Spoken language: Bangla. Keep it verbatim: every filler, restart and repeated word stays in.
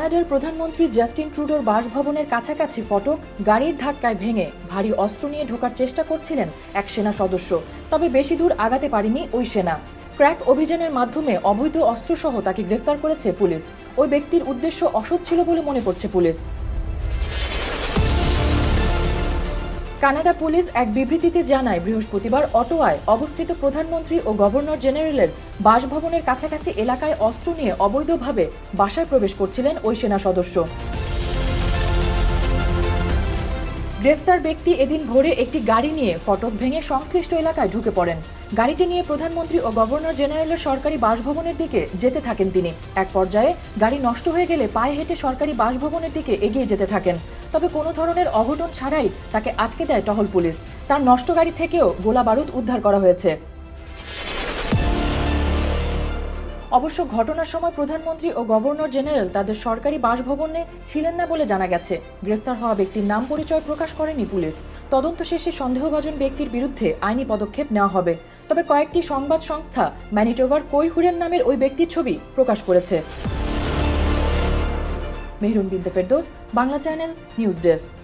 কানাডার প্রধানমন্ত্রী জাস্টিন ট্রুডোর বাসভবনের কাছাকাছি ফটক গাড়ির ধাক্কায় ভেঙে ভারী অস্ত্র নিয়ে ঢোকার চেষ্টা করছিলেন এক সেনা সদস্য। তবে বেশি দূর আগাতে পারেনি ওই সেনা। ক্র্যাক অভিযানের মাধ্যমে অবৈধ অস্ত্রসহ তাকে গ্রেফতার করেছে পুলিশ। ওই ব্যক্তির উদ্দেশ্য অসৎ ছিল বলে মনে করছে পুলিশ। কানাডা পুলিশ এক বিবৃতিতে জানায়, বৃহস্পতিবার অটোয়ায় অবস্থিত প্রধানমন্ত্রী ও গভর্নর জেনারেলের বাসভবনের কাছাকাছি এলাকায় অস্ত্র নিয়ে অবৈধভাবে বাসায় প্রবেশ করছিলেন ওই সেনা সদস্য। গ্রেফতার ব্যক্তি এদিন ভোরে একটি গাড়ি নিয়ে ফটক ভেঙে সংশ্লিষ্ট এলাকায় ঢুকে পড়েন। গাড়িটি নিয়ে প্রধানমন্ত্রী ও গভর্নর জেনারেলের সরকারি বাসভবনের দিকে যেতে থাকেন তিনি। এক পর্যায়ে গাড়ি নষ্ট হয়ে গেলে পায়ে হেঁটে সরকারি বাসভবনের দিকে এগিয়ে যেতে থাকেন। তবে কোনো ধরনের অঘটন ছাড়াই তাকে আটকে দেয় টহল পুলিশ। তার নষ্ট গাড়ি থেকেও গোলা বারুদ উদ্ধার করা হয়েছে। অবশ্য ঘটনার সময় প্রধানমন্ত্রী ও গভর্নর জেনারেল তাদের সরকারি বাসভবনে ছিলেন না বলে জানা গেছে। গ্রেফতার হওয়া ব্যক্তির নাম পরিচয় প্রকাশ করেনি পুলিশ। তদন্ত শেষে সন্দেহভাজন ব্যক্তির বিরুদ্ধে আইনি পদক্ষেপ নেওয়া হবে। তবে কয়েকটি সংবাদ সংস্থা ম্যানিটোবার কৈহুরেন নামের ওই ব্যক্তির ছবি প্রকাশ করেছে। Mehrun Binte Ferdous, Bangla channel, news desk.